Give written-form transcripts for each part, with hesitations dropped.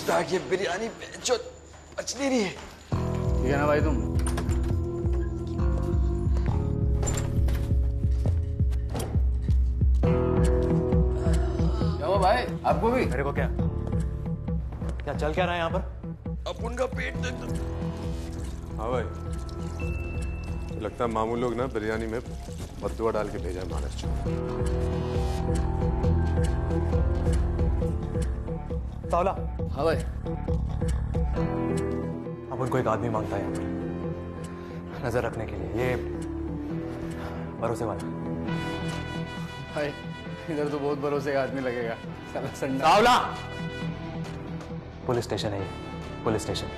गुस्ताख ये बिरयानी जो बच नहीं रही है। ठीक है ना भाई तुम? क्या हुआ भाई आपको भी? मेरे को क्या चल क्या रहा है यहाँ पर? अब उनका पेट दर्द। हाँ भाई, लगता है मामू लोग ना बिरयानी में बद्दुआ डाल के भेजा है महाराष्ट्र। सावला। हाँ भाई। अब उनको एक आदमी मांगता है यहाँ पर नजर रखने के लिए, ये भरोसे वाला। भाई इधर तो बहुत भरोसे का आदमी लगेगा, साला संडा। सावला। पुलिस स्टेशन है ये, पुलिस स्टेशन।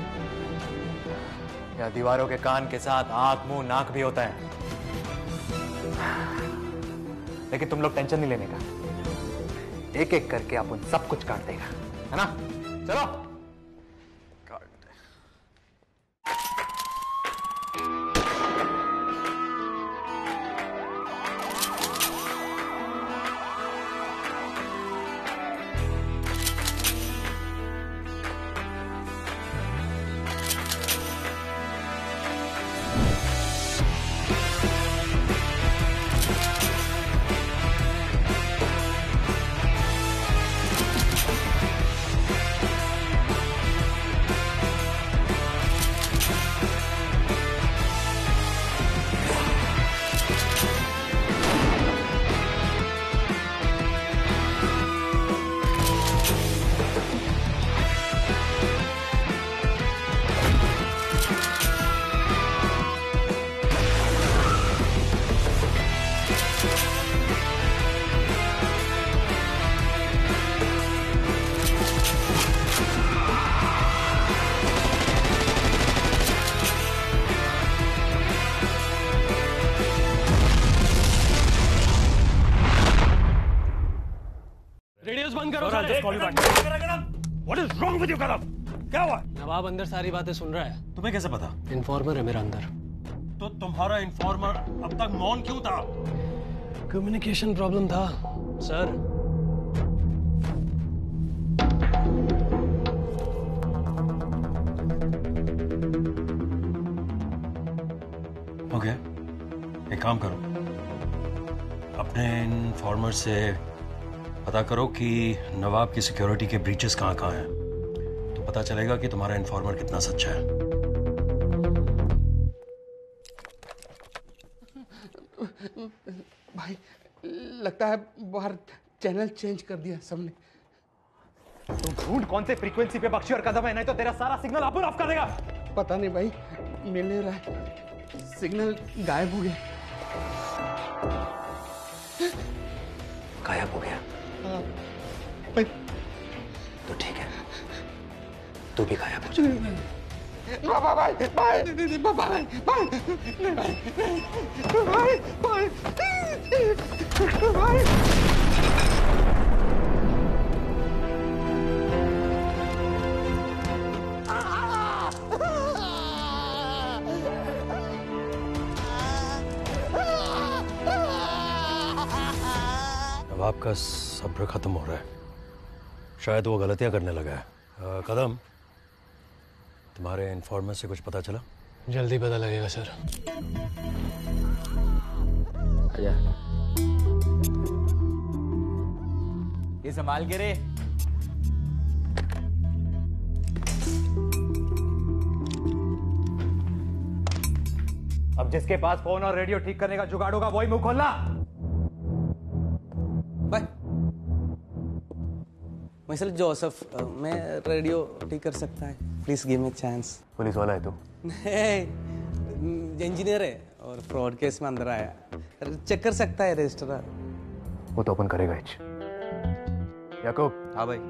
या दीवारों के कान के साथ आंख मुंह नाक भी होता है, लेकिन तुम लोग टेंशन नहीं लेने का। एक एक करके अपन सब कुछ काट देगा, है ना? चलो। रेडियोस बंद करो सारे। What is wrong with you कदम? क्या हुआ? नवाब अंदर सारी बातें सुन रहा है। तुम्हें कैसे पता? इन्फॉर्मर है मेरा अंदर। तो तुम्हारा इन्फॉर्मर अब तक मौन क्यों था? कम्युनिकेशन प्रॉब्लम था सर। ओके, एक काम करो, अपने इन्फॉर्मर से पता करो कि नवाब की सिक्योरिटी के ब्रीचेस कहाँ कहाँ हैं, तो पता चलेगा कि तुम्हारा इन्फॉर्मर कितना सच्चा है। भाई लगता है बाहर चैनल चेंज कर दिया सबने। तुम ढूंढ कौन से फ्रीक्वेंसी पे बख्शी और कदम है, नहीं तो तेरा सारा सिग्नल अपन ऑफ कर देगा। पता नहीं भाई, मिल नहीं रहा है, सिग्नल गायब हो गया। गायब हो गया? भाई तो ठीक है, तू भी गायब हो जा। बाबा भाई भाई बाबा भाई भाई भाई भाई भाई। नवाब का सब्र खत्म हो रहा है, शायद वो गलतियां करने लगा है। कदम, तुम्हारे इन्फॉर्मर से कुछ पता चला? जल्दी पता लगेगा सर। आजा। ये संभाल के रे। अब जिसके पास फोन और रेडियो ठीक करने का जुगाड़ होगा वही मुंह खोलना। मिस्टर जोसेफ, मैं रेडियो ठीक कर सकता है, please give me chance. Police वाला है तू? इंजीनियर है और फ्रॉड केस में अंदर आया, चेक कर सकता है रजिस्टर। वो तो अपन करेगा ही। याकूब। हाँ भाई।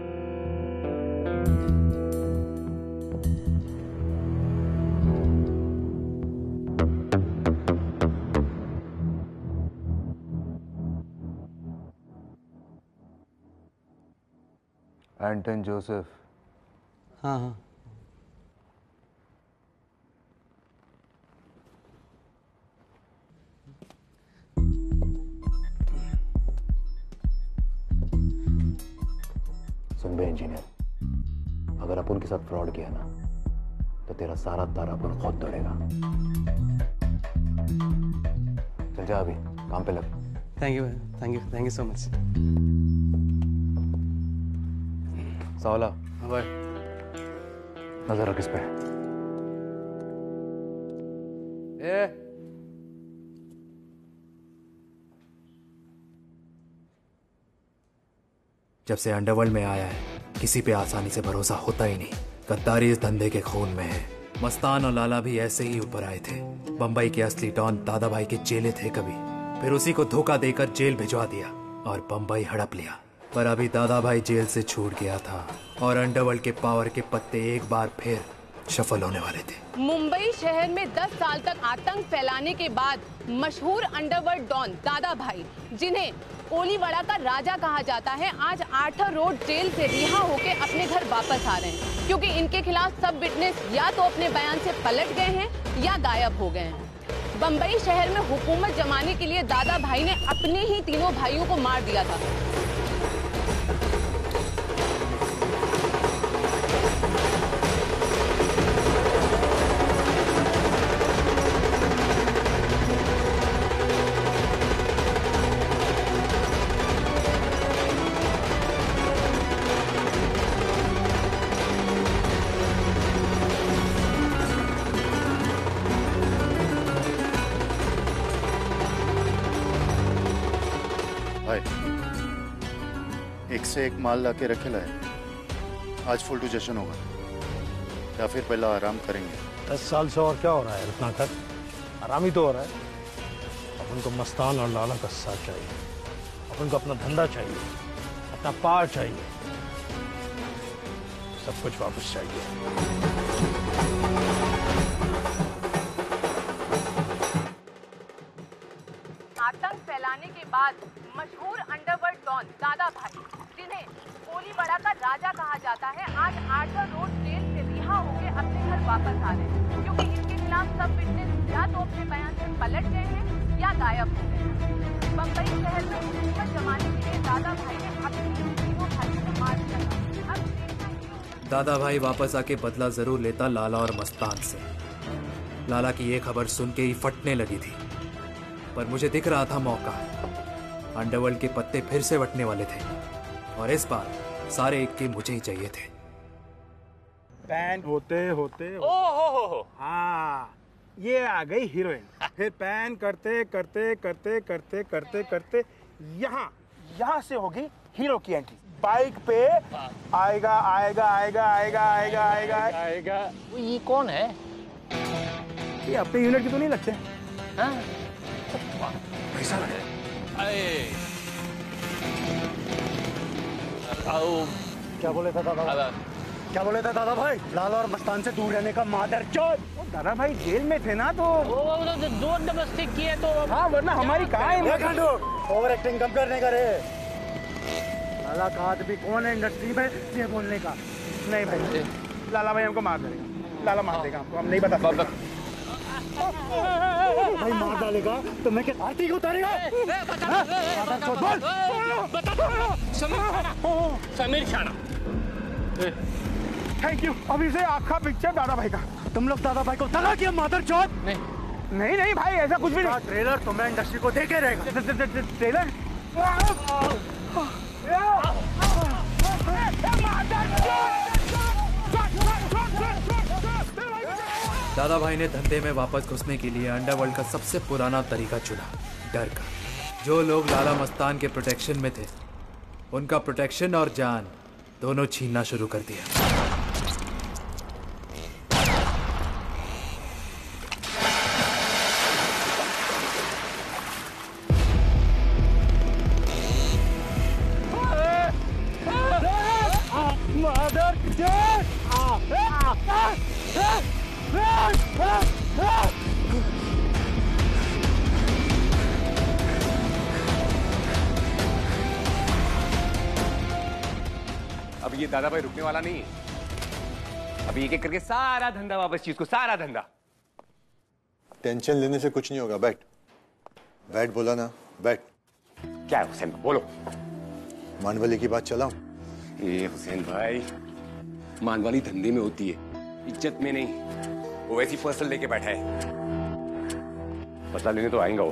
Anton Joseph. हाँ हाँ। सुन बे इंजीनियर, अगर अपन के साथ फ्रॉड किया ना तो तेरा सारा तारा अपन खुद तोड़ेगा। चल जा, अभी काम पे लग। Thank you thank you so much. सावला, हाँ भाई। नजर रख इस पे। जब से अंडरवर्ल्ड में आया है किसी पे आसानी से भरोसा होता ही नहीं। गद्दारी इस धंधे के खून में है। मस्तान और लाला भी ऐसे ही ऊपर आए थे। बंबई के असली डॉन दादा भाई के चेले थे कभी, फिर उसी को धोखा देकर जेल भिजवा दिया और बंबई हड़प लिया। पर अभी दादा भाई जेल से छूट गया था और अंडरवर्ल्ड के पावर के पत्ते एक बार फिर सफल होने वाले थे। मुंबई शहर में 10 साल तक आतंक फैलाने के बाद मशहूर अंडरवर्ल्ड डॉन दादा भाई, जिन्हें कोलीवाड़ा का राजा कहा जाता है, आज आर्थर रोड जेल से रिहा होकर अपने घर वापस आ रहे हैं, क्योंकि इनके खिलाफ सब विटनेस या तो अपने बयान से पलट गए हैं या गायब हो गए हैं। बंबई शहर में हुकूमत जमाने के लिए दादा भाई ने अपने ही तीनों भाइयों को मार दिया था। एक से एक माल ला के रखे लाए। आज फुल टू जश्न होगा या फिर पहला आराम करेंगे। 10 साल से और क्या हो रहा है रत्नाकर? आराम ही तो हो रहा है। अपन को मस्तान और लाला का साथ चाहिए, अपन को अपना धंधा चाहिए, अपना पार चाहिए, सब कुछ वापस चाहिए। आतंक फैलाने के बाद मशहूर अंडरवर्ल्ड डॉन दादा भाई, जिन्हें कोलीवाड़ा का राजा कहा जाता है, आज आर्थर रोड जेल से रिहा होकर अपने घर वापस आ रहे हैं, क्योंकि इनके खिलाफ सब विटनेस या तो अपने बयान से पलट गए हैं या गायब हो गए हैं। बंबई शहर में हुकूमत जमाने के लिए दादा भाई ने अपने तीनों भाइयों को मार दिया था। अब दादा भाई वापस आके बदला जरूर लेता लाला और मस्तान से। लाला की ये खबर सुन के ही फटने लगी थी, पर मुझे दिख रहा था मौका। अंडरवर्ल्ड के पत्ते फिर से बटने वाले थे और इस बार सारे एक के मुझे ही चाहिए थे। पैन होते हाँ, ये आ गई हीरोइन। फिर पैन करते करते करते करते करते करते यहाँ से होगी हीरो की एंट्री। बाइक पे आएगा आएगा आएगा आएगा आएगा आएगा आएगा। ये कौन है? ये अपने यूनिट की तो नहीं लगते? हाँ? पैसा लगे। क्या बोले था दादा भाई? क्या बोले था दादा भाई? लाला और मस्तान से दूर रहने का मादरचोद। दादा भाई जेल में थे ना, तो जोर जबरदस्ती किए तो हाँ, वरना हमारी कहाँ है? ओवर एक्टिंग कम करने का रे। लाला का आदमी कौन है इंडस्ट्री में ये बोलने का? नहीं भाई, लाला भाई हमको मार देगा। लाला मार देगा हमको, हम नहीं बता सकते। भाई मार डालेगा तो मैं क्या आरती को उतारेगा? समीर खाना। Thank you. अभी से आखा पिक्चर दादा भाई का। तुम लोग दादा भाई को तला किया मादरचोद? नहीं नहीं भाई, ऐसा कुछ भी नहीं। ट्रेलर तुम्हें इंडस्ट्री को देखे रहेगा। ट्रेलर दादा भाई ने धंधे में वापस घुसने के लिए अंडरवर्ल्ड का सबसे पुराना तरीका चुना, डर का। जो लोग लाला मस्तान के प्रोटेक्शन में थे, उनका प्रोटेक्शन और जान दोनों छीनना शुरू कर दिया। अब ये दादा भाई रुकने वाला नहीं है। अभी एक एक करके सारा धंधा वापस, चीज को सारा धंधा। टेंशन लेने से कुछ नहीं होगा। बैठ बैठ, बोला ना बैठ। क्या है हुसैन, बोलो। मानवली की बात चलाऊं? ये हुसैन भाई, मान वाली धंधे में होती है, इज्जत में नहीं। वो वैसी पर्सल लेके बैठा है, बदला लेने तो आएगा वो।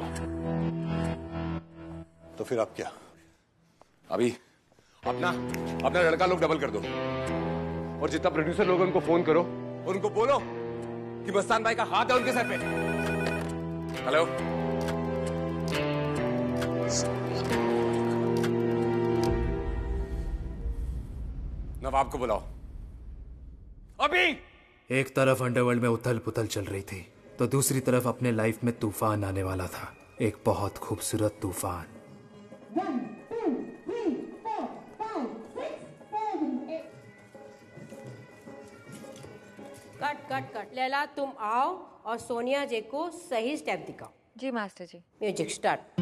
तो फिर आप क्या? अभी अपना लड़का लोग डबल कर दो, और जितना प्रोड्यूसर लोग उनको फोन करो और उनको बोलो कि मस्तान भाई का हाथ है उनके सर पे। हेलो, नवाब को बुलाओ अभी। एक तरफ अंडरवर्ल्ड में उथल पुथल चल रही थी, तो दूसरी तरफ अपने लाइफ में तूफान आने वाला था, एक बहुत खूबसूरत तूफान। 1, 2, 3, 4, 5, 6, 7, 8। Cut cut cut. लैला तुम आओ और सोनिया जी को सही स्टेप दिखाओ। जी मास्टर जी। Music start.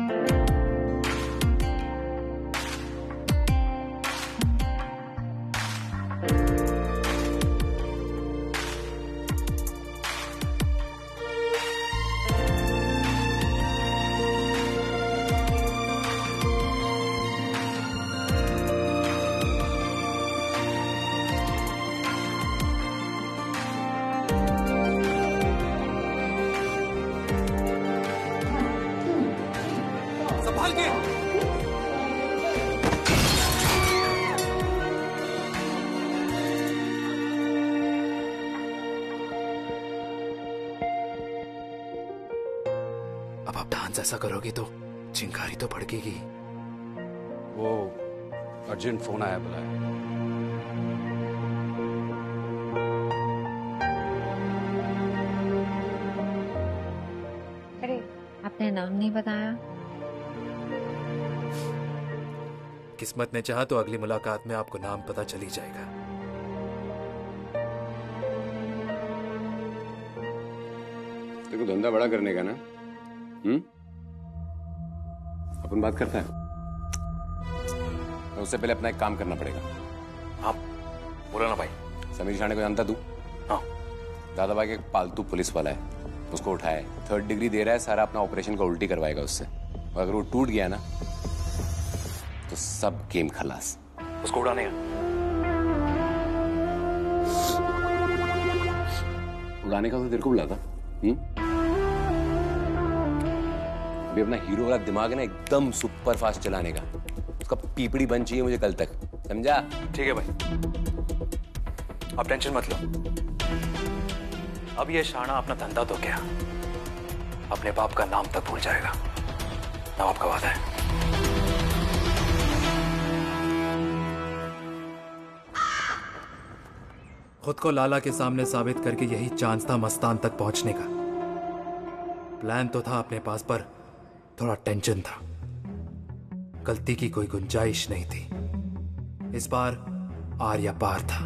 संभाल के। अब आप डांस ऐसा करोगी तो चिंगारी तो भड़केगी। वो अर्जेंट फोन आया, बुलाया। अरे आपने नाम नहीं बताया। किस्मत ने चाहा तो अगली मुलाकात में आपको नाम पता चल ही जाएगा। देखो धंधा बड़ा करने का ना, अपन बात करते हैं, तो उससे पहले अपना एक काम करना पड़ेगा। हाँ बोलो ना भाई। समीर शाणे को जानता तू? हाँ। दादा भाई के पालतू पुलिस वाला है, उसको उठाया, 3rd डिग्री दे रहा है, सारा अपना ऑपरेशन का उल्टी करवाएगा उससे। और अगर वो टूट गया ना तो सब गेम खलास। उसको उड़ाने का तो तेरे को बुलाता। अभी अपना हीरो वाला दिमाग है ना एकदम सुपर फास्ट चलाने का, उसका पीपड़ी बन चाहिए मुझे कल तक, समझा? ठीक है भाई, आप टेंशन मत लो। अब ये शाना अपना धंधा तो क्या, अपने बाप का नाम तक भूल जाएगा। नवाब का वादा है। खुद को लाला के सामने साबित करके यही चांस था मस्तान तक पहुंचने का। प्लान तो था अपने पास, पर थोड़ा टेंशन था। गलती की कोई गुंजाइश नहीं थी। इस बार आर या पार था।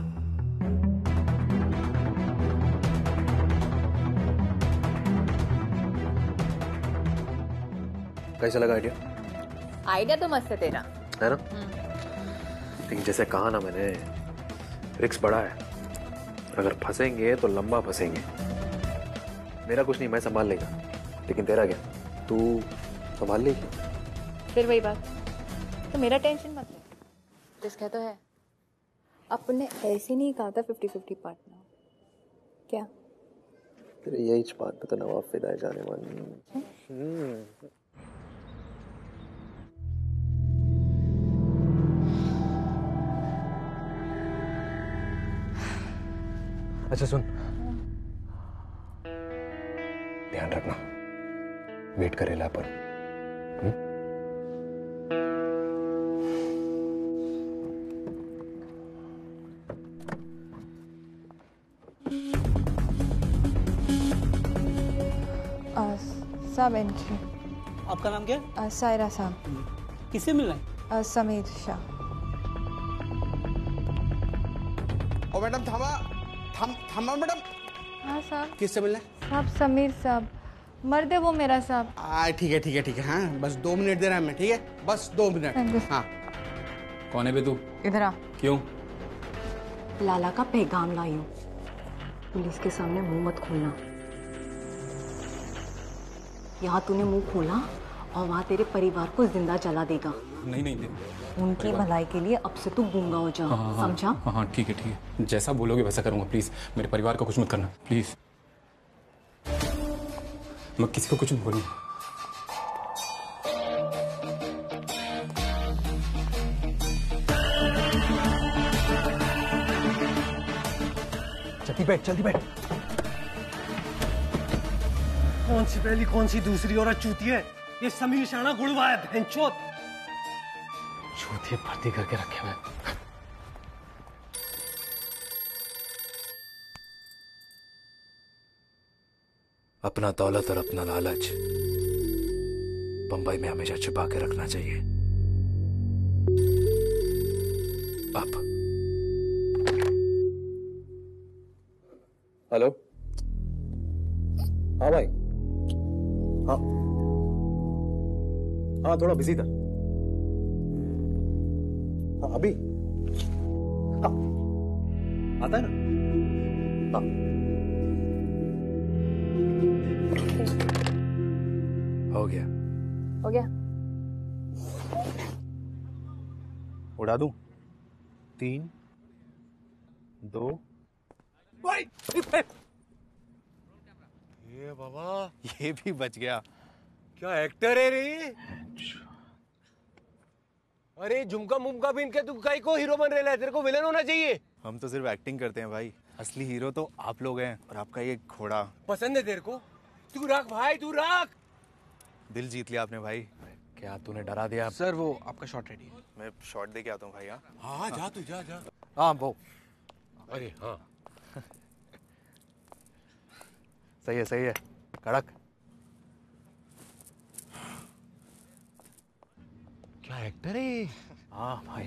कैसा लगा आइडिया? आइडिया तो मस्त है तेरा, है ना? लेकिन जैसे कहा ना मैंने, रिस्क बड़ा है। अगर फंसेंगे तो लंबा फंसेंगे। मेरा कुछ नहीं, मैं संभाल लेगा, लेकिन तेरा क्या, तू संभाल लेगी? फिर वही बात, तो मेरा टेंशन मत ले। जिसका तो है, अपने ऐसे नहीं कहा था 50-50 पार्टनर, क्या? तेरे यही बात पे तो नवाब फिदा है जाने वाली। अच्छा सुन, ध्यान रखना, वेट करेला पर। सब एंट्री। आपका नाम क्या है? सायरा साहब। किससे मिलना है? समीर शाह। ओ मैडम थामा मैडम। हाँ साहब। किससे मिलना है? साहब समीर साहब, मर्द है वो मेरा साहब। ठीक है हाँ, बस 2 मिनट दे रहा है मैं, ठीक है, बस 2 मिनट। हाँ। कौन है बे तू? इधर आ। क्यों? लाला का पैगाम लाई हूँ, पुलिस के सामने मुंह मत खोलना। यहाँ तूने मुंह खोला और वहाँ तेरे परिवार को जिंदा जला देगा। नहीं नहीं उनकी भलाई के लिए अब से तू गूंगा हो जा, समझा? हाँ ठीक है जैसा बोलोगे वैसा करूँगा। प्लीज़ मेरे परिवार को कुछ मत करना प्लीज़। मैं किसी को कुछ नहीं बोलूँगा। जल्दी बैठ। कौन सी पहली कौन सी दूसरी औरत चूती है? ये समीर शाना गुड़वा है भैंचोद। चूतिए भर्ती करके रखे हुए। अपना दौलत और अपना लालच बंबई में हमेशा छिपा के रखना चाहिए। अब हेलो। हाँ भाई। हाँ थोड़ा बिजी था। हाँ अभी। हाँ आता है ना। हाँ हो गया। हो गया। उड़ा दूं? 3 2 ये बाबा ये भी बच गया। क्या एक्टर है रे? अरे झुमका मुमका पहन के तू काई को हीरो बन रहा है? तेरे को विलन होना चाहिए। हम तो सिर्फ एक्टिंग करते हैं भाई, असली हीरो तो आप लोग हैं और आपका ये घोड़ा। पसंद है तेरे को? तू रख भाई, तू रख। दिल जीत लिया आपने भाई। क्या तूने डरा दिया? सर वो आपका शॉट रेडी है। मैं शॉट दे के आता हूँ भाई। हाँ जा तू जा। हाँ वो अरे हाँ सही है कड़क। क्या एक्टर है? हाँ भाई।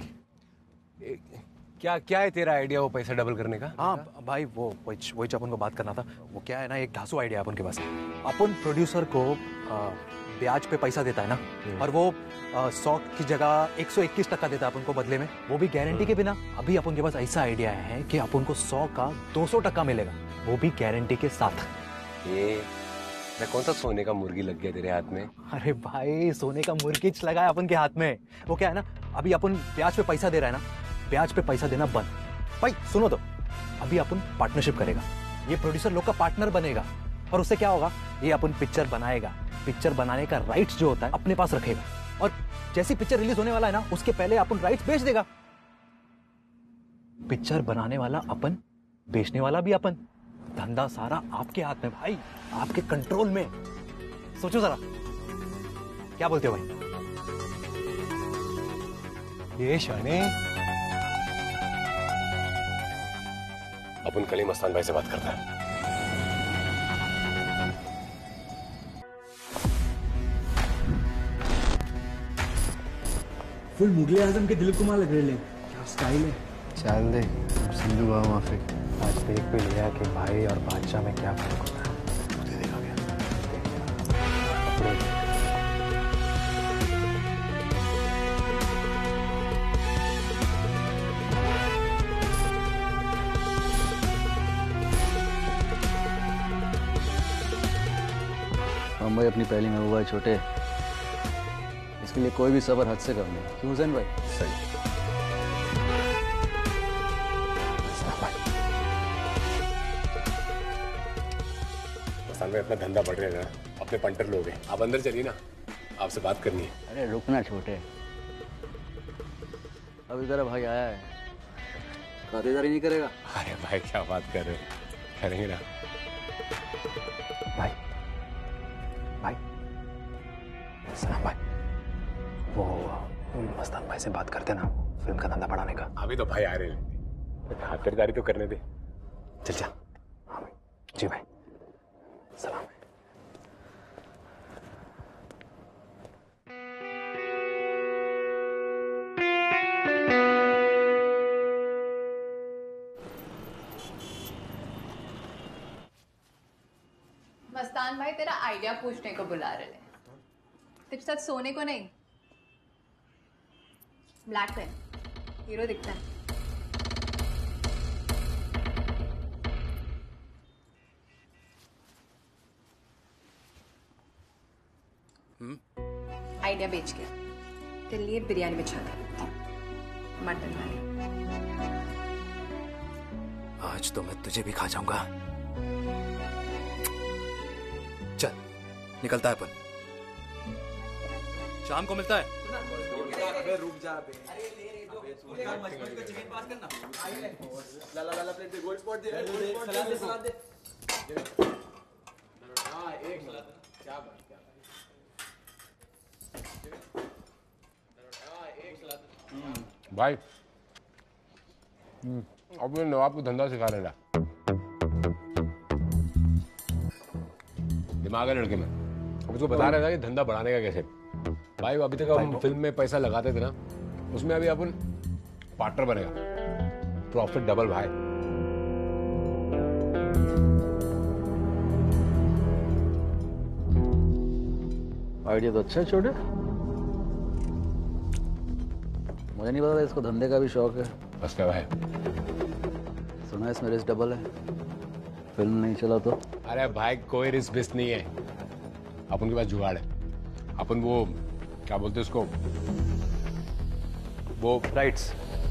क्या है तेरा आइडिया वो पैसा डबल करने का? हाँ भाई वो वही अपन को बात करना था। वो क्या है ना, एक धासु आइडिया अपन के पास। अपन प्रोड्यूसर को ब्याज पे पैसा देता है ना, और वो 100 की जगह 121% देता है अपन को बदले में, वो भी गारंटी के बिना। अभी अपन के पास ऐसा आइडिया है कि अपन को 100 का 200% मिलेगा, वो भी गारंटी के साथ। ये मैं कौन सा सोने का मुर्गी लग गया तेरे हाथ में? अरे भाई सोने का मुर्गिच लगा है अपन के हाथ में। वो क्या है ना, अभी अपन ब्याज पे पैसा दे रहा है ना, ब्याज पे पैसा देना बंद। भाई सुनो तो, अभी अपन पार्टनरशिप करेगा, ये प्रोड्यूसर लोग का पार्टनर बनेगा, और उससे क्या होगा, ये अपन पिक्चर बनाएगा, पिक्चर बनाने का राइट्स जो होता है अपने पास रखेगा, और जैसी पिक्चर रिलीज होने वाला है ना उसके पहले अपन राइट्स बेच देगा। पिक्चर बनाने वाला अपन, बेचने वाला भी अपन, धंधा सारा आपके हाथ में भाई, आपके कंट्रोल में। सोचो जरा, क्या बोलते हो भाई? ये शाने, अपन कल ही मस्तान भाई से बात करता है। फुल मुगले आजम के दिलीप कुमार लग रहे, क्या स्टाइल है। चल दे, सिंधु बाबा माफी। आज देख भी लिया कि भाई और बादशाह में क्या फर्क होता है। देखा गया। हम भाई अपनी पहली महबूबा है छोटे, इसके लिए कोई भी सबर हद से कम नहीं। क्यों हुसैन भाई? सही। मस्तान भाई अपना धंधा बढ़ रहा है ना, अपने पंटर लोग हैं। आप अंदर चलिए ना, आपसे बात करनी है। अरे रुकना छोटे, अभी तेरा भाई आया है, खातिरदारी नहीं करेगा? अरे भाई क्या बात कर रहे हो, करेंगे ना। भाई सलाम भाई, वो मस्तान भाई से बात करते ना फिल्म का धंधा बढ़ाने का। अभी तो भाई आ रहे हैं, खातिरदारी तो करने दे। चल चल। हाँ भाई। जी भाई, सलाम। मस्तान भाई तेरा आइडिया पूछने को बुला रहे हैं, तेरे साथ सोने को नहीं। ब्लैक पेन, हीरो दिखता है। आइडिया बेच के तेरे लिए बिरयानी बिछा दे, मटन वाली। आज तो मैं तुझे भी खा जाऊंगा। चल निकलता है अपन, शाम को मिलता है। रुक जा बे। लाला प्लेट पे गोल्ड स्पॉट दे, सलाद दे। हां एक सलाद, क्या बात क्या भाई अब ये नवाब को धंधा सिखा रहे दिमाग है लड़के में। अब उसको बता रहा था कि धंधा बढ़ाने का कैसे। भाई अभी तक हम फिल्म में पैसा लगाते थे ना, उसमें अभी अपन पार्टनर बनेगा, प्रॉफिट डबल भाई। आइडिया तो अच्छा है छोटे, मुझे नहीं पता था इसको धंधे का भी शौक है। बस क्या भाई, सुना है इसमें रिस्क डबल है, फिल्म नहीं चला तो। अरे भाई कोई रिस्क बिस्क नहीं है, अपन के पास जुगाड़ है। अपन वो क्या बोलते उसको, वो राइट्स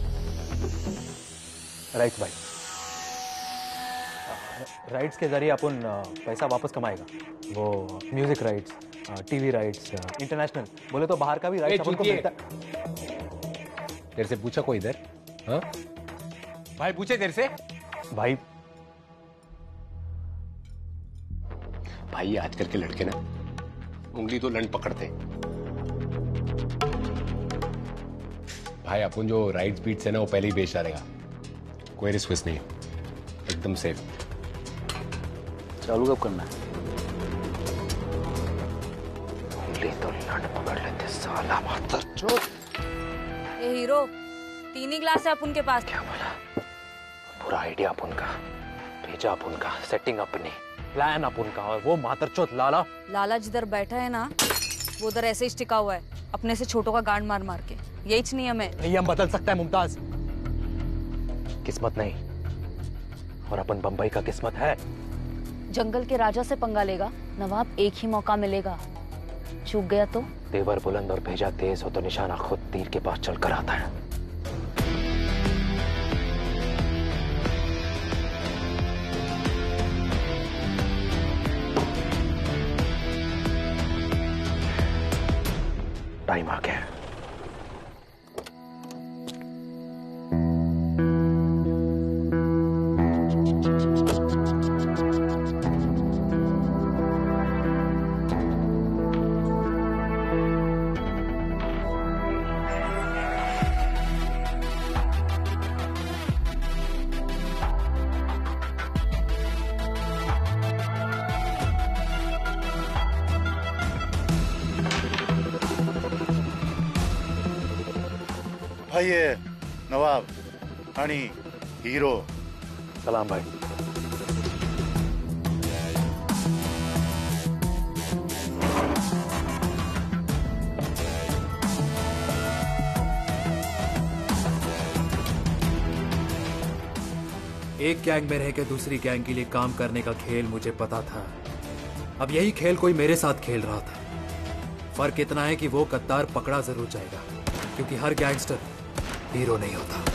भाई, राइट्स के जरिए अपन पैसा वापस कमाएगा। वो music rights, TV rights, international बोले तो बाहर का भी राइट्स अपन को मिलता। तेरे से पूछा कोई इधर? हाँ भाई पूछे तेरे से? भाई आजकल के लड़के ना उंगली तो लंड पकड़ते। भाई अपन जो राइट्स बीट्स है ना वो पहले ही बेच डालेगा, कोई रिस्क नहीं है, एकदम सेफ। चालू कब करना है? उंगली तो लंड पकड़ लेते साला मातरचोद। ए हीरो, 3 ही ग्लास है अपन के पास। क्या बोला? पूरा आइडिया अपन का, भेजा अपन का, सेटिंग अपनी, प्लान अपन का, और वो मातरचोद लाला जिधर बैठा है ना, वो उधर ऐसे ही टिका हुआ है, अपने से छोटों का गांड मार मार के। यही नहीं हमें। नियम बदल सकता है मुमताज, किस्मत नहीं। और अपन बंबई का किस्मत है। जंगल के राजा से पंगा लेगा नवाब, एक ही मौका मिलेगा, चूक गया तो। तेवर बुलंद और भेजा तेज हो तो निशाना खुद तीर के पास चलकर आता है। टाइम आ गया। भाई ये नवाब, हनी, हीरो। सलाम भाई। एक गैंग में रह के दूसरी गैंग के लिए काम करने का खेल मुझे पता था। अब यही खेल कोई मेरे साथ खेल रहा था। फर्क इतना है कि वो गद्दार पकड़ा जरूर जाएगा, क्योंकि हर गैंगस्टर हीरो नहीं होता।